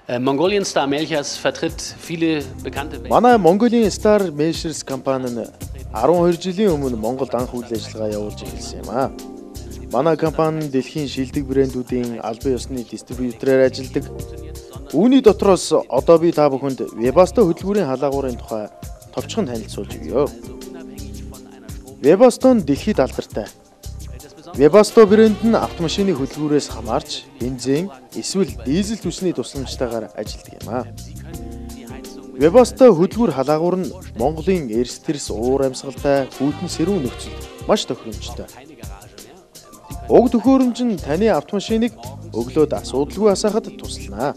Mongolian Star Melchiors vertritt viele bekannte. Манай Mongolian Star Melchiors компани нь 12 жилийн өмнө Монголд анх үйл ажиллагаа явуулж эхэлсэн юм аа. Манай компани нь дэлхийн шилдэг брэндүүдийн албан ёсны дистрибьютороор ажилладаг. Үүний дотроос одоо би та бүхэнд Webasto хөдөлгүүрийн халаагуурын тухай товчхон танилцуулж өгье. Webasto нь дэлхийд алдартай. Webasto брэнд нь автомашины хөдөлгүүрээс хамаарч бензин эсвэл дизель түлшний тусламжтайгаар ажилладаг юм аа. Webasto хөдөлгүүр халаагуур нь Монголын эрс тэрс уур амьсгалтай хүйтэн сэрүүн нөхцөлд маш тохиромжтой. Уг төхөөрөмж нь таны автомашиныг өглөөд асуудалгүй асаахад туслана.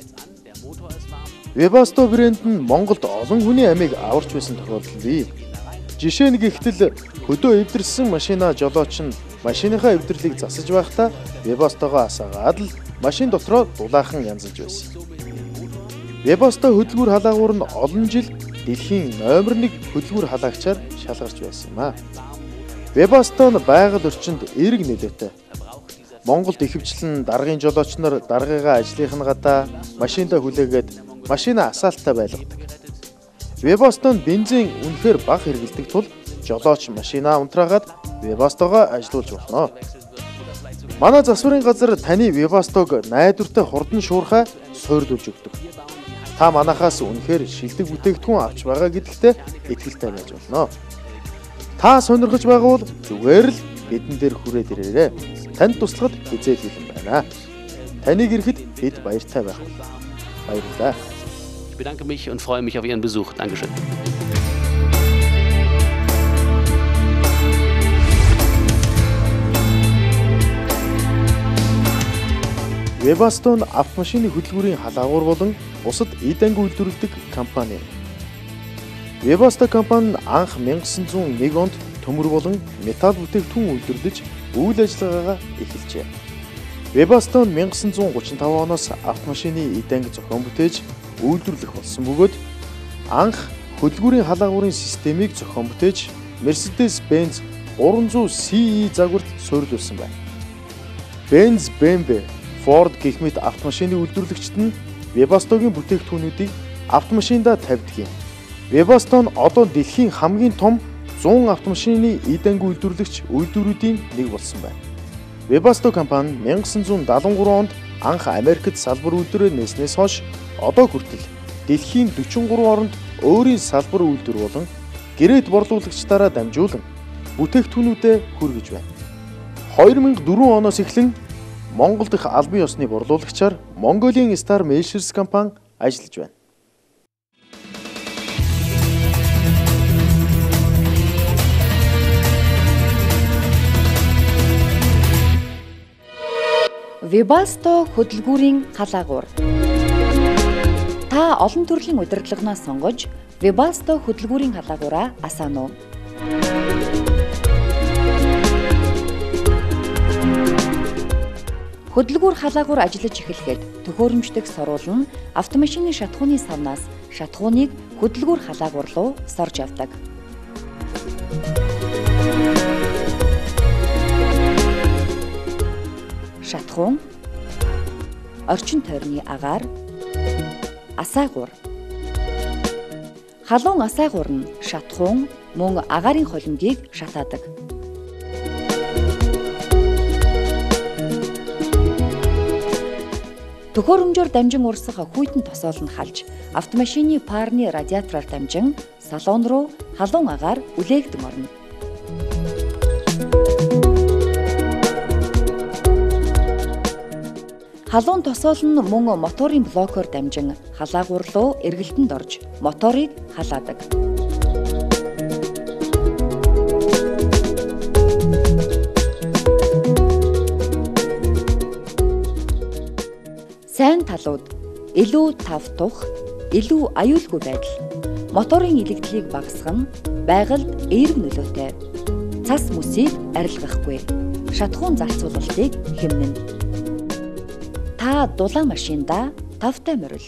Webasto брэнд нь Монголд олон хүний амийг аварч байсан тохиолдол бий. Жишээ нь гэхтэл хөдөө эвдэрсэн машина жолооч нь машиныхаа эвдэрлийг засаж байхдаа Webasto-гоо асаагаад л машин дотроо дулаахан янзалж байсан. Webasto хөдөлгүүр халаагуур нь олон жил дэлхийн номер 1 хөдөлгүүр халаагчаар шалгарч байсан юм аа. Webasto нь байгаль орчинд эерэг нөлөөтэй. Монголд ихэвчлэн даргын жолооч нар даргыгаа ажлынх нь гадаа машиндаа хүлээгээд машина асаалттай байлгадаг. Webasto нь бензин үнэхээр бага хэрэглэдэг тул жолооч машинаа унтраагаад Webasto-гоо ажилуулж болно. Манай засварын газар таны Webasto-г найдвартай хурдан шуурхай суйрлуулж өгдөг. Та манахаас үнэхээр шилдэг бүтээгдэхүүн авч байгаа гэдэгтээ итгэлтэй байж болно. Та сонирхож байгаа бол зүгээр л бидэн дээр хүрээд ирээрэй. Танд туслахад хязгаар бэлэн байна. Таныг ирэхэд бид баяртай байх болно. Баярлалаа. Ich bedanke mich und freue mich auf Ihren Besuch. Dankeschön. Webasto нь автомашины хөдөлгүүрийн халаагуур болон бусад эд анги үйлдвэрлэдэг компани. Webasto компани нь анх 1901 онд төмөр болон металл бүтээгдэхүүн үйлдвэрлэж үйл ажиллагаагаа эхэлжээ. Webasto нь 1935 оноос автомашины эд анги зохион бүтээж үйлдвэрлэх болсон бөгөөд анх хөдөлгүүрийн халаагуурын системийг зохион бүтээж Mercedes-Benz 300 CE загварт суйрлуулсан байна. Benz, BMW, Ford гэх мэт автомашины үйлдвэрлэгчид нь Webasto-гийн бүтээгдэхүүнүүдийг автомашиндаа тавьдаг юм. Webasto нь одоо дэлхийн хамгийн том 100 автомашины эд анги үйлдвэрлэгч үйлдвэрүүдийн нэг болсон байна. Webasto компани 1973 онд анх Америкт салбар үйлдвэрээр нээснээс хойш одоо хүртэл дэлхийн 43 оронд өөрийн салбар үйлдвэр болон гэрээт борлуулагчдаараа дамжуулан бүтээгдэхүүнүүдэд хүргэж байна. 2004 оноос эхлэн Монгол дахь албан ёсны борлуулагчаар Mongolian Star Melchiors компани ажиллаж байна. Webasto хөдөлгүүрийн халаагуур. Та олон төрлийн удирдлагнаас сонгож Webasto хөдөлгүүрийн халаагуураа асаана уу? Хөдөлгүүр халаагуур ажиллаж эхлэхэд төхөөрөмжтөг сорулн нь автомашины шатхууны савнаас шатхууныг хөдөлгүүр халаагуур руу сорж авдаг. Шатхуун, орчин тойрны агаар, асаагуур. Халуун асаагуур нь шатхуун мөн агаарын холимгийг шатаадаг. Төхөөрөмжөөр дамжин урсах хүйтэн тосоол нь халж автомашины парны радиатороор дамжин салон руу халуун агаар үлээгдэн орно. Халуун тосоол нь мөн моторын блокоор дамжин халаагуур руу эргэлтэнд орж моторыг халаадаг. Сайн талууд илүү тав тух, илүү аюулгүй байдал, моторын илэгдлийг багасгах нь байгальд эерэг нөлөөтэй. Цас мөсийг арилгахгүй, шатхуун зарцуулалтыг хэмнэнэ. Та дулаан машиндаа тавтай морил.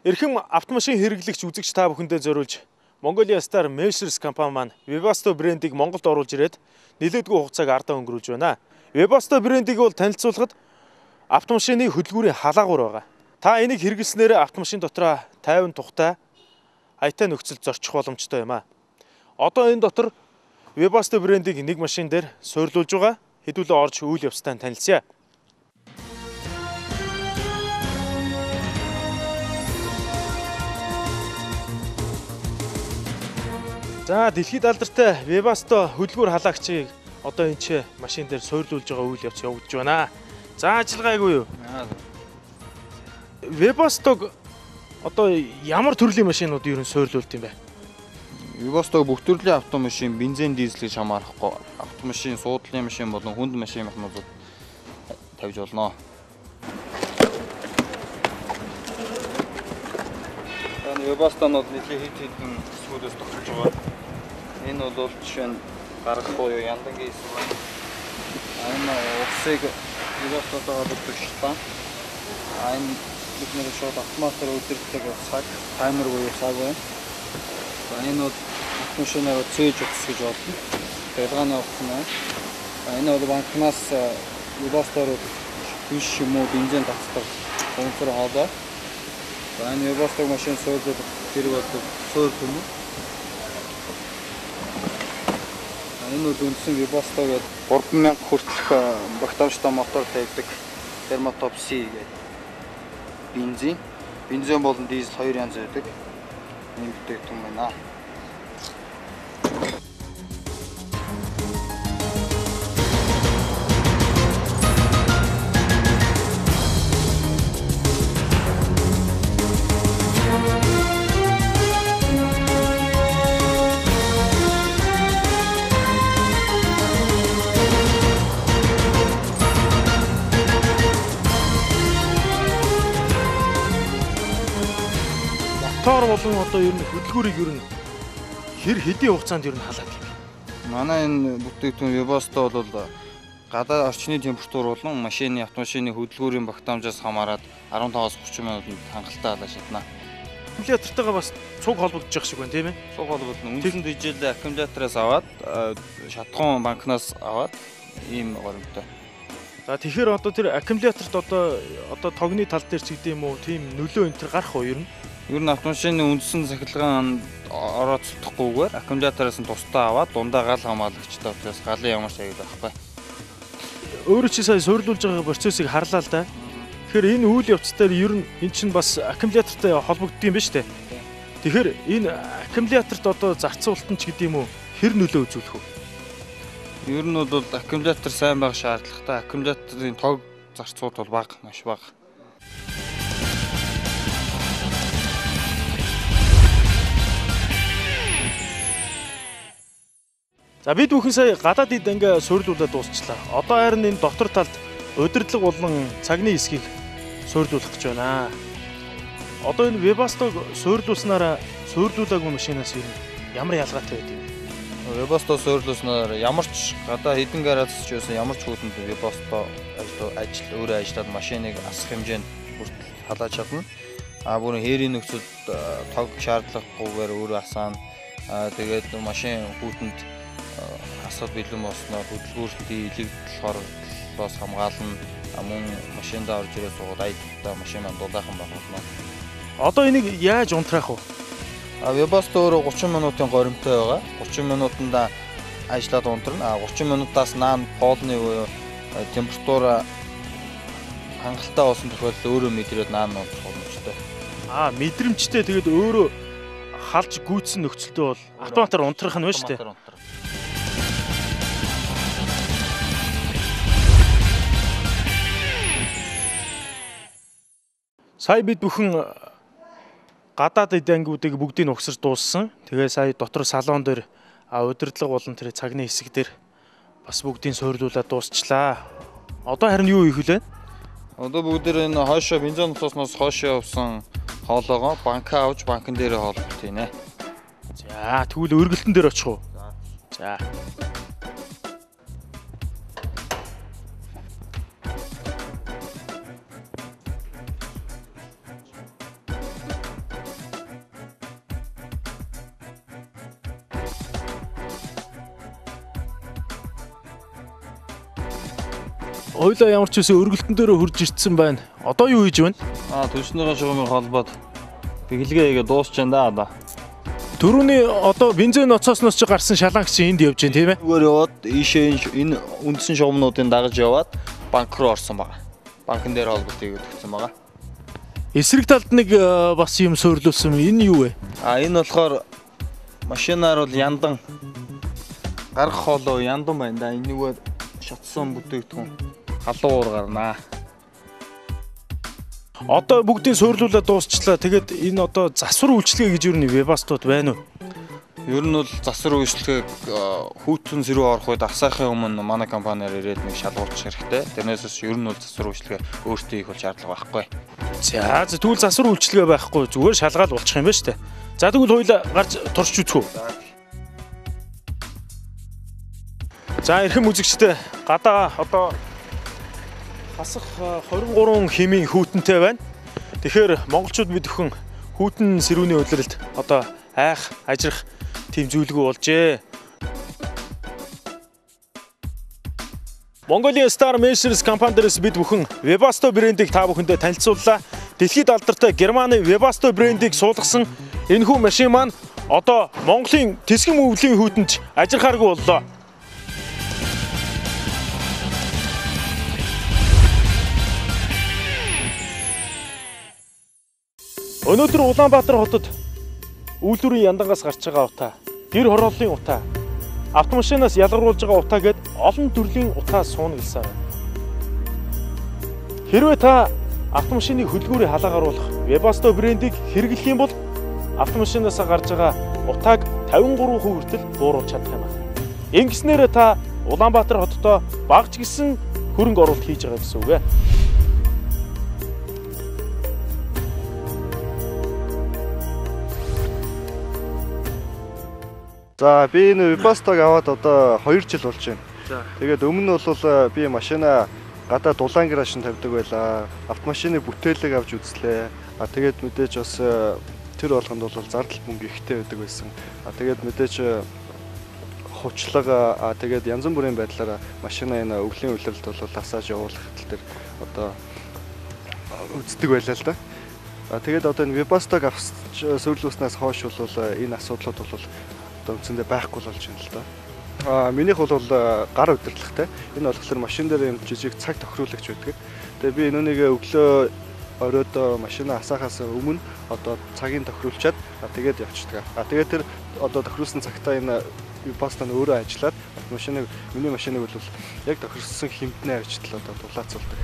Эрхэм автомашин хэрэглэгч үзэгч та бүхэндээ зориулж Mongolia Star Measures компани маань Webasto брендийг Монголд оруулж ирээд нэлээдгүй хугацааг ардаа өнгөрүүлж байна. Webasto брендийг бол танилцуулахад автомашины хөдөлгүүрийн халаагуур байгаа. Та энийг хэрэглэснээр автомашин дотроо тайван тухтай хаятай нөхцөлд зорчих боломжтой юм а. Одоо энэ дотор Webasto брендийг нэг машин дээр суйрлуулж байгаа. Хэдүүлээ орж үйл явцтай танилцъя. За дэлхийд алдартай Webasto хөдөлгүүр халаагчийг одоо энэ ч машин дээр суйрлуулж байгаа үйл явц явагдаж байна. За ажиллагаагүй юу? Webasto одоо ямар төрлийн машинууд ер нь суйрлуулт юм бэ? Webasto бүх төрлийн автомашин, бензин, дизель гэж хамаарахгүй автомашин, суудлын машин болон хүнд машин махнуудад тавьж болно. Webasto-нууд нэлийн хэд хэдэн төсвүүдээс тогтолж байгаа. Энэ бол жишээ нь гаргах буюу яндангийн хэсэг байна. Энэ усыг Webasto-тойгоо өгдөг шалтгаан. Энэ бидний шууд автоматар өдөртөг цаг, таймер буюу цаг байна. Энэ бол машинаар цээж өгс гэж болно. Ялгааны утас нь. Энэ бол банкнаас Webasto-руу биш юм уу бензин татдаг өнцөр хоолой. Энэ Webasto машин суйрлуулах хэрэг болдог суур юм уу? Энэ бол үндсэн Webasto гэдэг 3000 хүртэлх багтаамжтай мотор тавьдаг Thermotop C гэдэг бензин болон дизель хоёр янз байдаг. Энэ бүтээгдэхүүн байна. Мотор болон одоо ер нь хөдөлгүүрийг ер нь хэдийн хугацаанд ер нь халаадаг юм. Манай энэ бүтээгдэхүүн Webasto бол гадаад орчны температур болон автомашины хөдөлгүүрийн багтаамжаас хамаарат 15-аас 30 минутанд хангалттай халаа шатна. Аккумулятортойгоо бас цуг холбогдож байгаа шиг байна тийм ээ? Цуг холбогдно. Үндсэн дижитал аккумулятораас аваад шатхан банкнаас аваад ийм горимтой. За тэгэхээр одоо тэр аккумуляторт одоо тогны тал дээр ч гэдэм үү тийм нөлөө энэ төр гарах уу ер нь? Ер нь автомашины үндсэн сахилгаанд орооцолдохгүйгээр аккумулятороос нь тусдаа аваад дундаа гал хамгаалагчтай учраас галын ямар ч аяг байхгүй. Өөрөө чи сая суйрлуулж байгаа процессыг харлаа л да. Тэгэхээр энэ үйл явцтай ер нь эн чинь бас аккумулятортой холбогддог юм байна шүү дээ. Тэгэхээр энэ аккумуляторт одоо зарцуулалт нь ч гэдэм үү хэр нөлөө үзүүлэх вэ? Ер нь бол аккумулятор сайн байх шаардлагатай. Аккумуляторын тог зарцуулалт бол бага, маш бага. За бид бүхэн сая гадаад ид ингээ суйрлуулаад дуусчлаа. Одоо харин энэ дотор талд удирдлага болон цагны хэсгийг суйрлуулах гэж байна. Одоо энэ Webasto суйрлуулснараа суйрлуулаагүй машинаас ер нь ямар ялгаатай байд юм? Webasto суйрлуулснаар ямар ч гадаа хэдэн градус ч байсан ямар ч хүлэнд Webasto өөрөө ажиллаад машиныг асах хэмжээнд хүртэл халааж чадна. Бүрэн хээрийн нөхцөлд тог шаардлагагүйгээр өөрөө асаана. Тэгээд машин хүлэнд асаад бэлэн болсноор хөдөлгүүртийн илэгдэл хорлолоос хамгаална. Мөн машиндаа орж ирээд суугаад айдтай машин маань дулаахан байх болно. Одоо энийг яаж унтраах вэ? Webasto өөрөө 30 минутын горимтой байгаа. 30 минутанд ажиллаад унтрна. 30 минутаас наан полны буюу температур хангалттай болсон тохиолдолд өөрөө мэдрээд наан унтрах боломжтой. Мэдрэмжтэй тэгээд өөрөө халж гүйцсэн нөхцөлдөө бол автоматар унтрах нь байна шүү дээ. Сая бид бүхэн гадаад эд ангиудыг бүгдийг угсарч дууссан. Тэгээ сая дотор салон дээр удирдлага болон тэр цагны хэсэг дээр бас бүгдийг суйрлуулаад дуусчлаа. Одоо харин юу хийх вэ? Одоо бүгдээр энэ хойшоо бензин насоосноос хойшоо явсан хоолоогоо банка авч банкн дээрээ хооллолт хийнэ. За тэгвэл өргөлтөн дээр очих уу? За. Хоёлаа ямар ч үсэн өргөлтөн дээр хурж ирсэн байна. Одоо юу хийж байна? Түлшнийхээ шугамыг холбоод бэглэгээ хийгээ дуусч байна да. Төрөний одоо бензин ноцоосноос ч гарсан шалангач энд явж байна тийм ээ? Зүгээр яваад ийшээ энэ үндсэн шугамнуудыг дагаж яваад банк руу орсон байгаа. Банкн дээр холболт хийгээд өгсөн байгаа. Эсрэг талд нэг бас юм суйрлуулсан. Энэ юу вэ? Энэ болохоор машинаар бол яндан гарах хоолой яндан байна да. Энийгээр шатсан бүтээгдэхүүн халуун уур гарнаа. Одоо бүгдийг суйрлуулаад дуусчлаа. Тэгээд энэ одоо засвар үйлчлэгээ гэж юу нэг Webasto-д байна уу? Ер нь бол засвар үйлчлэгээг хүүтэн зэрэг орох үед асаахын өмнө манай компаниар ирээд нэг шалгуулчих хэрэгтэй. Тэрнээс ер нь бол засвар үйлчлэгээ өөртөө хийх бол шаардлага байхгүй. За тэгвэл засвар үйлчлэгээ байхгүй зүгээр шалгаал болчих юм байна шүү дээ. За тэгвэл хоёлаа гарч турч үзэх үү? За эрхэм үзэгчтэй гадаа одоо хасах 23 хэмийн хүүтэнтэй байна. Тэгэхээр монголчууд бид өхөн хүүтэн сэрүүний удирдалд одоо айх, ажрах тийм зүйлгүй болжээ. Mongolia Star Machines компани дээрээс бид бүхэн Webasto брендийг та бүхэндээ танилцууллаа. Дэлхийд алдартай Германы Webasto брендийг суулгасан энэхүү машин маань одоо Монголын тэсгэн өвлийн хүүтэнд ажрахааргүй боллоо. Өнөөдөр Улаанбаатар хотод үйлдвэрийн яндангаас гарч байгаа утаа, гэр хорооллын утаа, автомашинаас ялгаруулж байгаа утаа гэд олон төрлийн утаа сууна гэлсэн байна. Хэрвээ та автомашины хөдөлгүүрийн халаагаар болох Webasto брендийг хэрэглэх юм бол автомашинаас гарч байгаа утааг 53% хүртэл бууруулж чадах юм байна. Ингэснээр та Улаанбаатар хотод багц гисэн хөрөнгө оруулалт хийж байгаа гэсэн үг ээ. За би энэ Webasto-г аваад одоо 2 жил болж байна. Тэгээд өмнө нь бол би машина гадаа дулаан гаражин тавьдаг байлаа. Автомашины бүтээлэг авч үзлээ. Тэгээд мэдээж бас тэр болгонд бол зардал мөнгө ихтэй байдаг байсан. Тэгээд мэдээж хучлага тэгээд янз бүрийн байдлаар машина энэ өвлийн үйлрэлт бол асааж явуулах тал дээр одоо үздэг байлаа л да. Тэгээд одоо энэ Webasto-г авч суйрлуулснаас хойш бол энэ асуудлууд бол үндсэндээ байхгүй болж байна л да. Минийх бол гар удирдлагтай. Энэ болохоор машин дээр юм жижиг цаг тохируулагч байдаг. Тэгээ би нүнийг өглөө оройд машина асаахаас өмнө одоо цагийг тохируулчаад тэгээд явчихдаг. Тэгээд тэр одоо тохируулсан цагтаа энэ Webasto нь өөрөө ажиллаад миний машиныг бол яг тохируулсан хэмтнээ авчтал одоо дулаацуулдаг.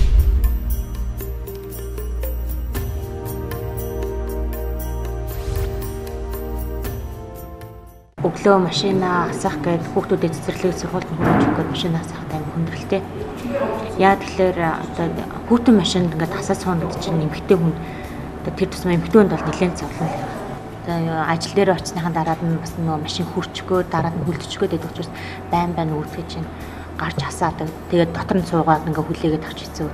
Өглөө машина асаах гээд хүүхдүүдэд цэцэрлэг сургуульд хүргэж өгөхөд машина асаах тань хүндрэлтэй. Яа тэгэхээр одоо хүүтэн машинд ингээд асаа суунд чинь эмэгтэй хүн одоо тэр тусмаа эмэгтэй хүнд бол нэлээд зовлон. Одоо ажил дээр очсныхаа дараад нь бас нөгөө машин хүрчгөө дараад нь хүлдэчгөөд байдаг учраас байн үүдгэж чинь гарч асаадаг. Тэгээд дотор нь суугаад ингээд хүлээгээд авч хэцүү.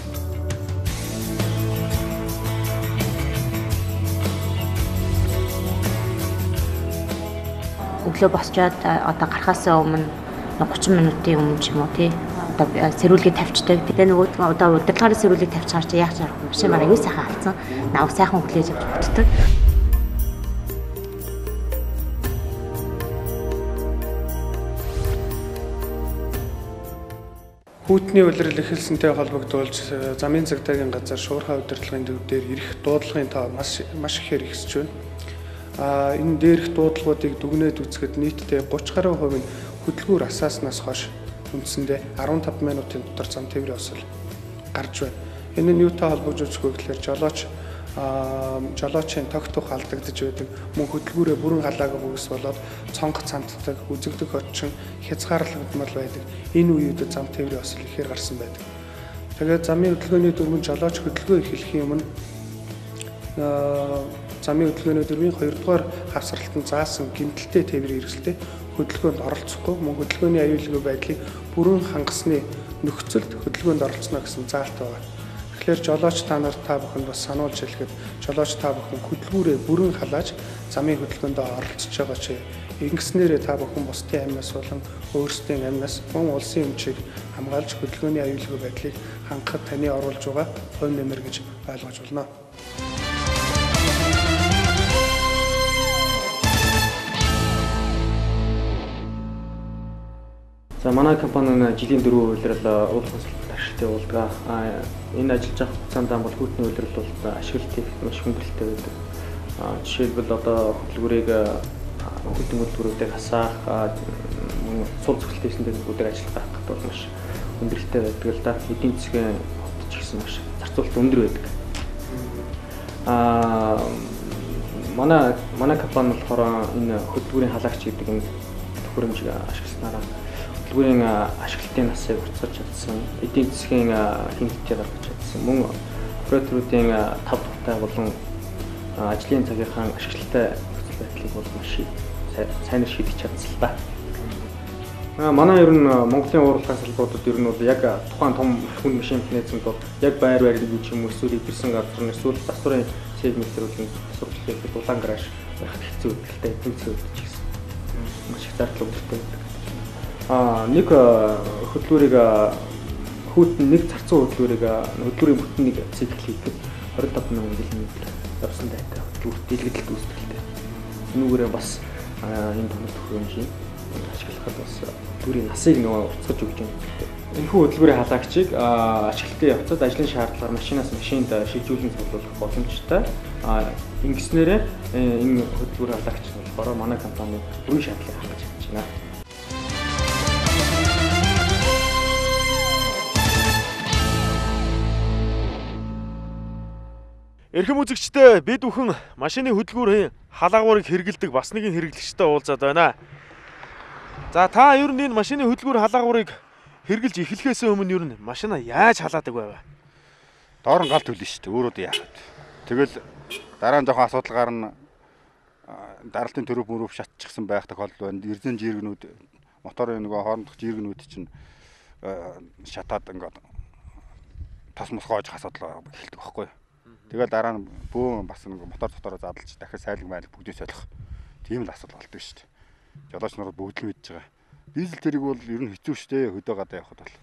Өглөө босчоод одоо гарахаас өмнө 30 минутын өмнө ч юм уу тий одоо сэрүүлгээ тавьчихдаг. Тэгээ нөгөө одоо удирдлагаар сэрүүлгийг тавьчихаар чи яах чарах юм машин мараа юу сайхан алдсан. Наваг сайхан хүлээж авч бүтдэг. Хүүтний улирал эхэлсэнтэй холбогдуулж замын цагдаагийн газар шуурхай удирдлагын төв дээр ирэх дуудлагын тоо маш ихээр ихсэж байна. Энэ дээрх дуудлагуудыг дүгнээд үзэхэд нийтдээ 30 гаруй хувь нь хөдөлгүүр асааснаас хойш үндсэндээ 15 минутын дотор зам тээврийн осол гарч байна. Энэ нь юутай холбогдож өгөх гэхээр жолоочийн тогтох алдагдж байдаг мөн хөдөлгүүрээ бүрэн халаагүй бүс болоод цонх цантдаг, үзэгдэх орчин хязгаарлагдмал байдаг. Энэ үеүүдэд зам тээврийн осол ихээр гарсан байдаг. Тэгээд замын хөдөлгөөний дөрвөн жолооч хөдөлгөөн эхлэхийн өмнө замын хөдөлгөөний дөрвийн 2 дугаар хавсралтанд заасан гэмтэлтэй тээврийн хэрэгсэлтэй хөдөлгөөнд оролцохгүй мөн хөдөлгөөний аюулгүй байдлыг бүрэн хангасны нөхцөлд хөдөлгөөнд оролцоно гэсэн заалт байна. Тэгэхээр жолооч та нарт та бүхэнд бас сануулж хэлэхэд жолооч та бүхэн хөдөлгүүрээ бүрэн халааж замын хөдөлгөөнд оролцож байгаа чи ингэснээрээ та бүхэн бусдын амнаас болон өөрсдийн амнаас мөн улсын өмчийг хамгаалж хөдөлгөөний аюулгүй байдлыг хангахад таны оруулж байгаа хувь нэмэр гэж ойлгож байна. За манай компани жилийн 4 улирал уул консультант ашиглалтыг явуулдаг. Энэ ажиллаж байгаа хугацаанд бол хүүтний улирал бол ашиглалтыг маш хүндрэлтэй байдаг. Жишээлбэл одоо хөдөлгүүрийг хүүтний хөдөлгүүрүүдийг хасаах, сул зөвхөлтэй хийсэндээ ажиллах гэх бол маш хүндрэлтэй байдаг л да. Эдийн засгийн хувьд ч гэсэн маш зарцуулалт өндөр байдаг. Манай компани болохоор энэ хөдөлгүүрийн халагч гэдэг энэ төхөөрөмжийг ашигласнараа хөдөлгүүрийн ашиглалтын насыг уртсаж чадсан, эдийн засгийн хэмжээтэй гаргаж чадсан, мөн операторуудын тав тухтай болон ажлын цагийнхаа ашиглалтай нөхцөл байдлыг бол маш сайн шийдэж чадсан л да. Манай ер нь Монголын уурлагын салбаруудад ер нь бол яг тухайн том хүнд машин механизмд бол яг байр барилыг гэж юм эсвэл ирсэн газар эсвэл засварын сегментэрүүлийн сурвалжлалыг дулаан гараж байхад хэцүү үйлдэлтэй хэцүү үйлдэж гисэн. Маш их зардал өгдөлтэй байдаг. Нэг хөдөлгүүрийг нэг зарцуу хөдөлгүүрийн бүтэн нэг цикл хийхэд 25 мянган км явсан дайтай хөдөлгүүрт дэлгэдэлт үүсгэлтэй. Энүүгээрээ бас энэ томор төхөөрөмжийг ашиглахад бас хөдөлгүүрийн насыг нөгөө уртсгаж өгч байгаа. Энэхүү хөдөлгүүрийн халагчийг ашиглалтын явцад ажлын шаардлагаар машинаас машинд шилжүүлэн цуглуулах боломжтой. Ингэснээрээ энэ хөдөлгүүрийн халагч нь болохоор манай компани бүрэн шаардлагыг хангаж чадж байна. Эрхэм үзэгчдээ бид бүхэн машины хөдөлгүүрийн халагуурыг хэрэгэлдэг бас нэгэн хэрэглэгчтэй уулзаад байна. За та ер нь энэ машины хөдөлгүүр халагуурыг хэрэглэж эхлэхээс өмнө ер нь машина яаж халаадаг байв? Доор нь гал төлнө шүү дээ. Өөрөө яагаад. Тэгэл дараа нь жоохон асуудал гарна. Даралтын төрөв мөрөв шатчихсан байх тохиолдол байна. Эрдэнэ жиргэнүүд моторын нөгөө хоорондох жиргэнүүд чинь шатаад ингээд тос мос гоож асуудал эхэлдэг байхгүй юу? Тэгэл дараа нь бөөн бас нэг мотор дотороо задлж дахиад сайлг майлг бүгдээ солих. Тийм л асуудал болдог шүү дээ. Жолооч нарууд бүгд л мэдж байгаа. Дизель зэрэг бол ер нь хэцүү шүү дээ. Хөдөө гадаа явхад бол.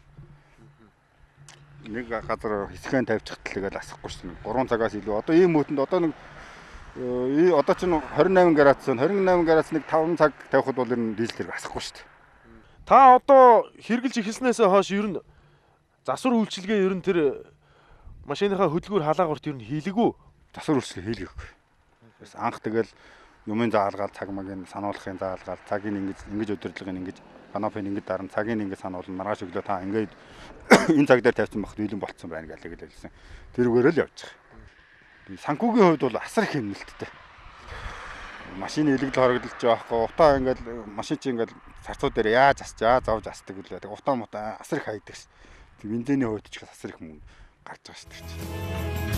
Нэг газар хэсгэн тавьчихт тэгэл асахгүй шүү дээ. 3 цагаас илүү. Одоо ийм мөтөнд одоо нэг одоо ч 28 градус 1 5 цаг тавихад бол ер нь дизель зэрэг асахгүй шүү дээ. Та одоо хэрэглэж эхэлснээс хойш ер нь засвар үйлчилгээ ер нь тэр машиныхаа хөдөлгүүр халаагуурт ер нь хийлэггүй. Засвар үйлчилгээ хийлгээгүй. Бас анх тэгэл юмын заалгаал цаг магийн сануулгын заалгаал цагийг ингэж удирдлагын ингэж панопын ингэж даран цагийг ингэж сануулна маргааш өглөө та ингэж энэ цаг дээр тавьсан бахт нийлэн болцсон байна гэж хэлсэн. Тэрүүгээр л явж байгаа. Санхүүгийн хувьд бол асар их хэмнэлттэй. Машины илэгдэл хорогдолж байгаа байхгүй. Утаа ингэж машин чи ингэж царцуу дээр яаж асчаа зовж асдаг үлээ. Тэг утаа мутаа асар их хайдаг. Тэг бензиний хувьд ч асар их мөнгө гарч байгаа шүү дээ.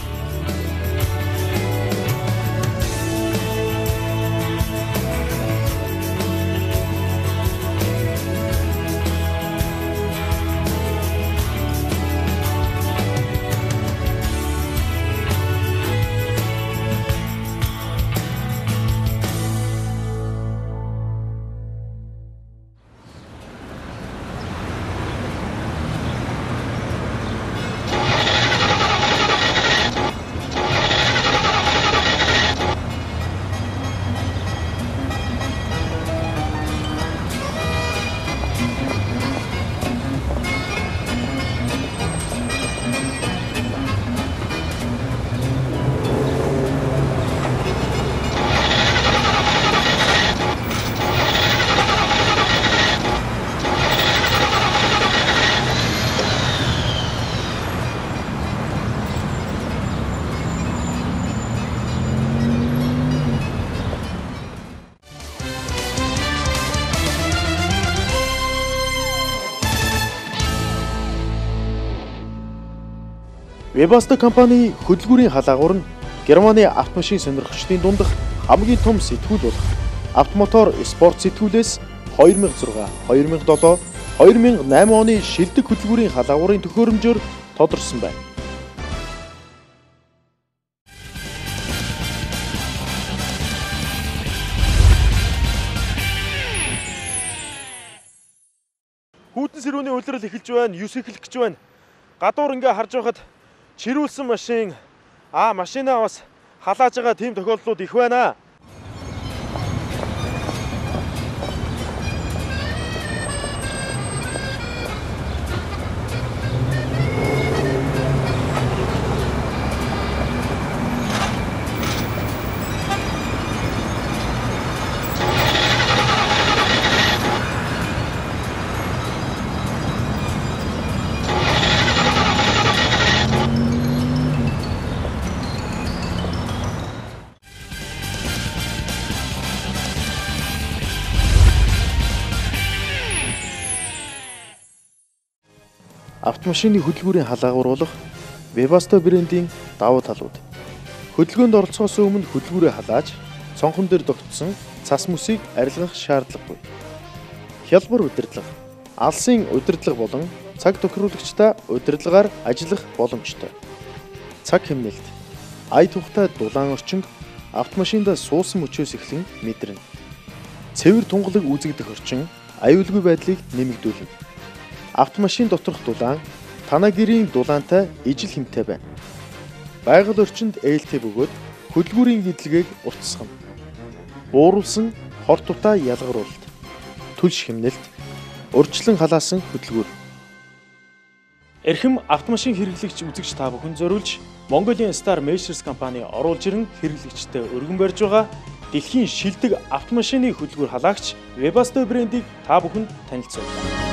Webasto компани хөдөлгүүрийн халаагуур нь Германы автомашин сонирхогчдын дундах хамгийн том сэтгүүл болох Автомотор спорт сэтгүүлээс 2006, 2007, 2008 оны шилдэг хөдөлгүүрийн халаагуурын төхөөрөмжөөр тодорсон байна. Эрдэнэ сэрүүний улирал эхэлж байна. 9 эхлэх гэж байна. Гадуур ингээ харж байхад чирүүлсэн машин машинаа бас халааж байгаа тийм тохиолдлууд их байна. Автомашины хөдөлгүүрийн халаагууруулах Webasto брендийн давуу талууд. Хөдөлгөөнд оролцохоос өмнө хөдөлгүүрээ халааж, цонхон дээр тогтсон цас мөсийг арилгах шаардлагагүй. Хялбар удирдлага, алсын удирдлага болон цаг тохируулагчтай удирдлагаар ажиллах боломжтой. Цаг хэмнэлт. Ая тухтай дулаан орчинг автомашинд суусан мөчөөс эхлэн мэдрэнэ. Цэвэр тунгалаг үүсгэх орчин аюулгүй байдлыг нэмэгдүүлнэ. Автомашин доторх дулаан танай гэрийн дулаантай ижил хэмтэй байна. Байгаль орчинд ээлтэй бөгөөд хөдөлгүүрийн гэдлэгийг уртсгана. Бууруулсан хор тутаа ялгаруулалт, түлш хэмнэлт, урьдчилан халаасан хөдөлгүүр. Эрхэм автомашин хэрэглэгч үзэгч та бүхэн зориулж Mongolian Star Measures компани оруулж ирэн хэрэглэгчтэй өргөн барьж байгаа дэлхийн шилдэг автомашины хөдөлгүүр халаагч Webasto брендийг та бүхэнд танилцуулъя.